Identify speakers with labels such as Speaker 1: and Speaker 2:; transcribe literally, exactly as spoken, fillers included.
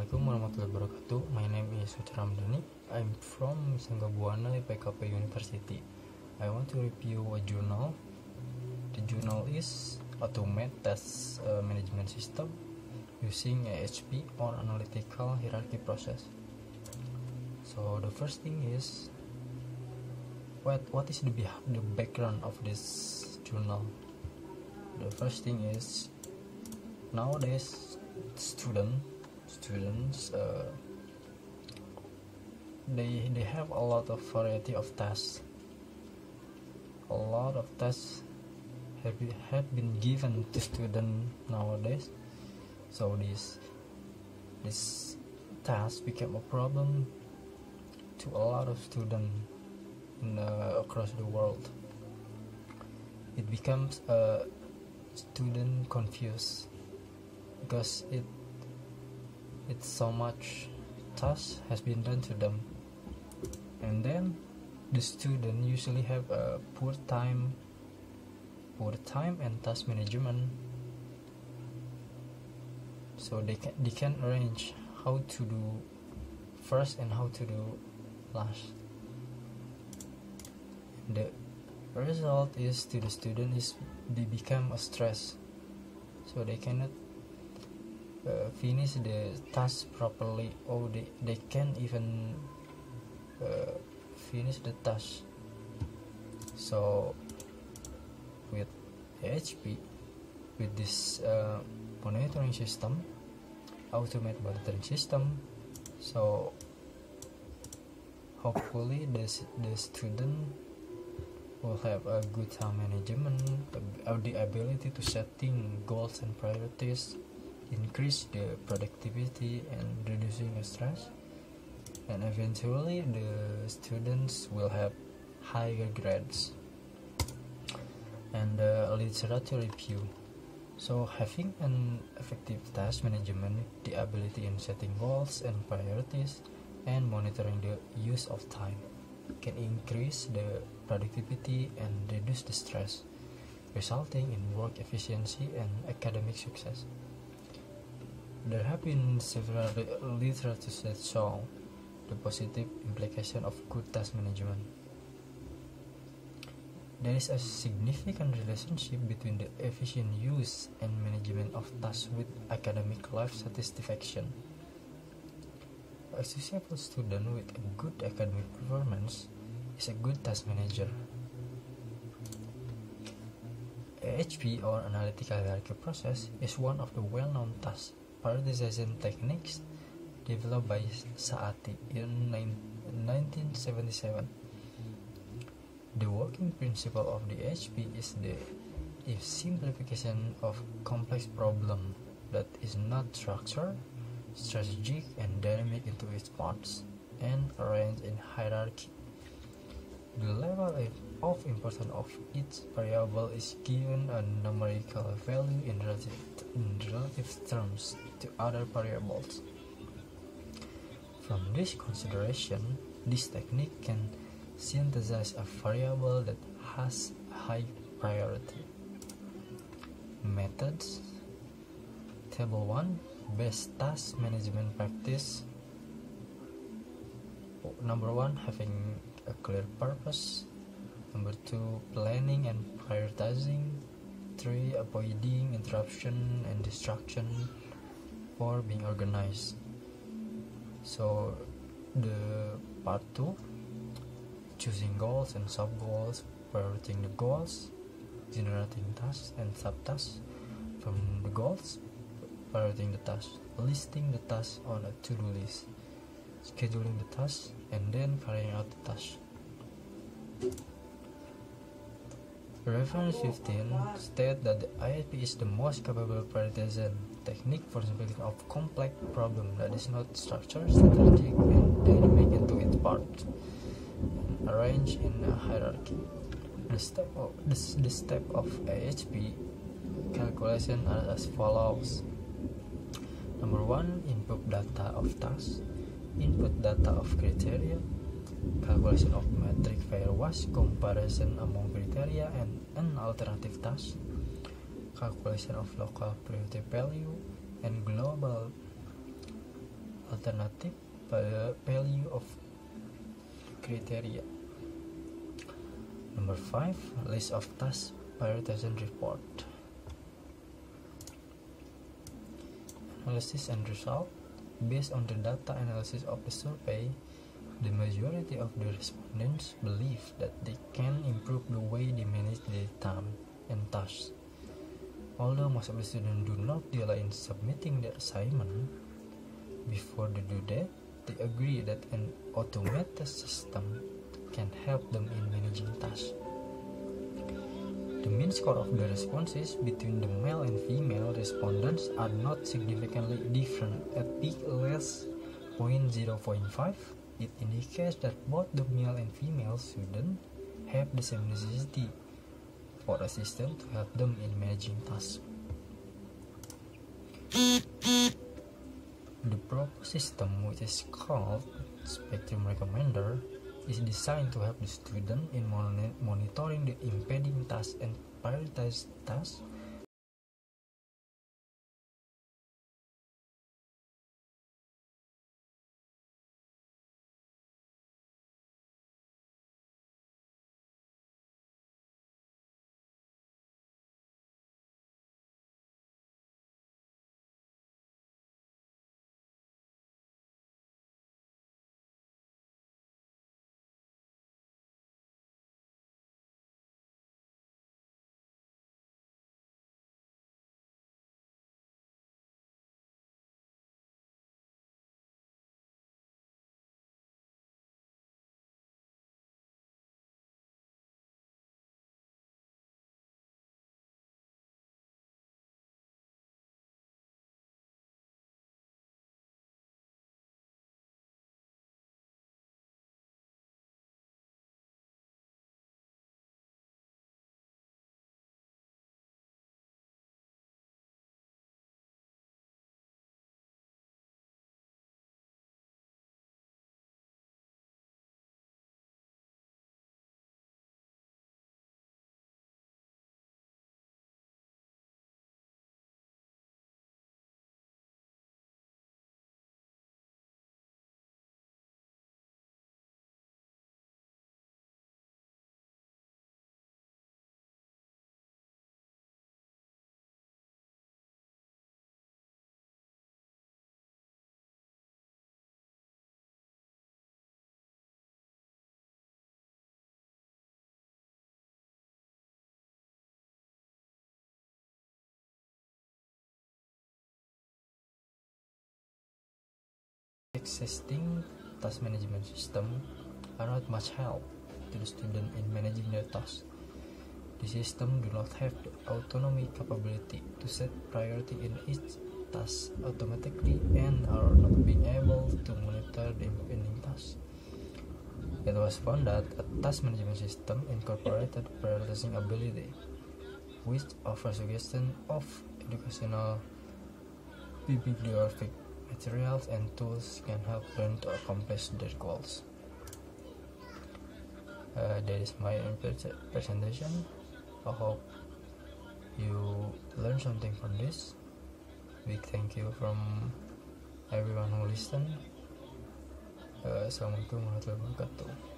Speaker 1: Assalamualaikum warahmatullahi wabarakatuh. My name is Suci Ramdhani. I'm from Sangga Buana P K P University. I want to review a journal. The journal is Automate Task uh, Management System using A H P or Analytical Hierarchy Process. So the first thing is what what is the the background of this journal? The first thing is nowadays student students uh, they they have a lot of variety of tasks. A lot of tasks have been, have been given to students nowadays. So this this task became a problem to a lot of students in, uh, across the world. It becomes a student confused because it it's so much task has been done to them, and then the student usually have a poor time poor time and task management, so they can they can arrange how to do first and how to do last. The result is to the student is they become a stress, so they cannot Uh, finish the task properly, or they, they can't even uh, finish the task. So with A H P, with this uh, monitoring system, automated monitoring system, so hopefully the, the student will have a good time management, uh, the ability to setting goals and priorities, increase the productivity and reducing the stress, and eventually the students will have higher grades. And uh, literature review. So having an effective task management, the ability in setting goals and priorities, and monitoring the use of time can increase the productivity and reduce the stress, resulting in work efficiency and academic success. There have been several literature that show the positive implication of good task management. There is a significant relationship between the efficient use and management of tasks with academic life satisfaction. A successful student with a good academic performance is a good task manager. A H P or Analytical Hierarchy Process is one of the well-known task prioritization techniques developed by Saati in nineteen seventy-seven. The working principle of the A H P is the simplification of complex problem that is not structured, strategic, and dynamic into its parts, and arranged in hierarchy. The level of importance of each variable is given a numerical value in relative, in relative terms to other variables. From this consideration, this technique can synthesize a variable that has high priority. Methods. Table one, best task management practice. Number one, having a clear purpose. Number two, planning and prioritizing. Three, avoiding interruption and distraction. Four, being organized. So the part two, choosing goals and sub-goals, prioritizing the goals, generating tasks and sub-tasks from the goals, prioritizing the tasks, listing the tasks on a to-do list, scheduling the tasks, and then carrying out the task. Reference fifteen states that the I H P is the most capable prioritization technique for solving of complex problem that is not structured, strategic, and dynamic into its parts, and arranged in a hierarchy. The step of the, the step of A H P calculation are as follows. Number one, input data of tasks, input data of criteria, calculation of metric fair wash, comparison among criteria and an alternative task, calculation of local priority value and global alternative value of criteria. Number five, list of task prioritization report. Analysis and result. Based on the data analysis of the survey, the majority of the respondents believe that they can improve the way they manage their time and tasks. Although most of the students do not delay in submitting their assignment, before they do that, they agree that an automated system can help them in managing tasks. The mean score of the responses between the male and female respondents are not significantly different. At peak less zero point zero five, it indicates that both the male and female students have the same necessity for a system to help them in managing tasks. The proposed system, which is called Spectrum Recommender, is designed to help the student in mon- monitoring the impeding tasks and prioritize tasks. Existing task management system are not much help to the student in managing their tasks. The system do not have the autonomy capability to set priority in each task automatically and are not being able to monitor the impending tasks. It was found that a task management system incorporated prioritizing ability, which offers suggestion of educational bibliographic materials and tools can help them to accomplish their goals. Uh, that is my presentation. I hope you learn something from this. Big thank you from everyone who listened. Uh, Assalamualaikum warahmatullahi wabarakatuh.